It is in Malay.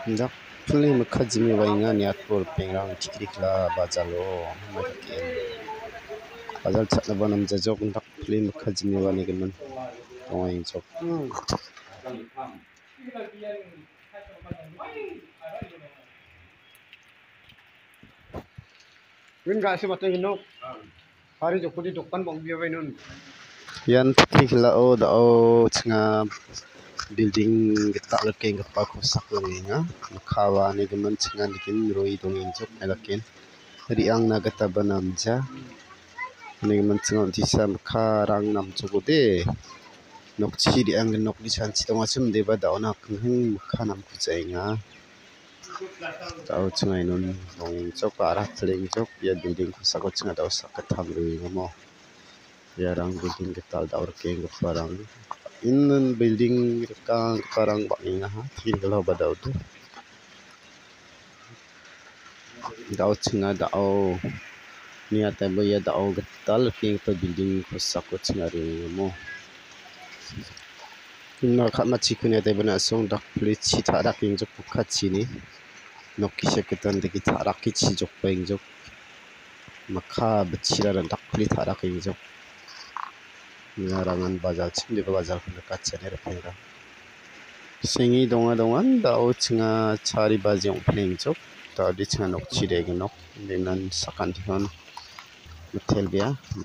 Jak puli makajimi wainga niat pol pengrang tikrikla bazalo makin bazal chatna banam jajok jak puli makajimi wani gemen toing jok Win ga se bateng nok hari jokudi dokan bang biya bainun yan tikrikla o da o chinga building getak lekeng gepa kosak lenga makawa ni gemen chinga nikin roi dongeng jok melakin riang na gata banamja ni gemen chinga tisa makarang nam jogode nokchi riang nok di chanchi tongasum deba daona kenheng makanam kujainga tau chinga inun dongeng jok arah teleng jok ya building kosako chinga dau sakatam roi mo ya rang building getal daur keng geparang inun building rekang geparang banginga ha tinggal badau tu dau chinga dau niat abo ya dau getal keng pe building kosako chinga roi mo na khatma chikunya te bana song dak pli chi thara king jok pukhachi ni nokki seketan de ki thara ki chi jok peng jok makha bchira ran dak pli thara king jok ngarangan bazar chimde bazar khna kachane ra penga singi dongan dau chinga chari bajong peng jok ta di chinga nok chi de nok denan sakan thon hotel bia